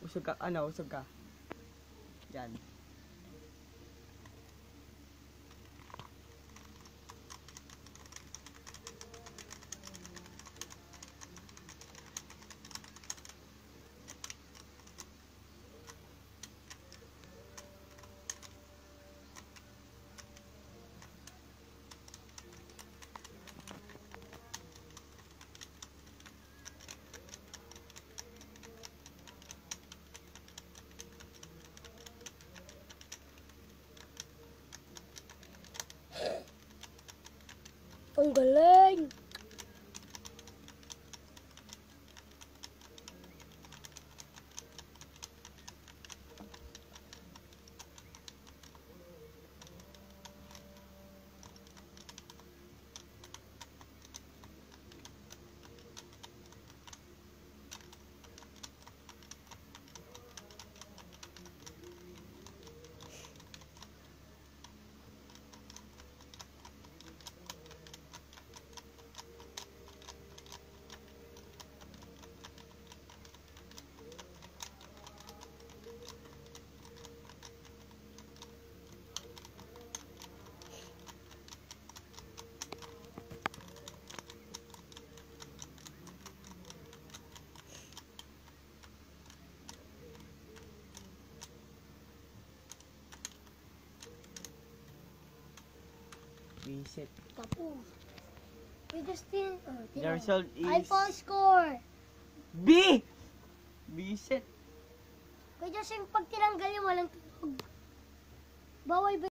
Usog ka, usog ka. Yan. Ang galing! Reset. Tapos. Kuya Justin. The result is... iPhone score. B! Reset. Kuya Justin, pag tinanggal yung walang tunog. Bawal ba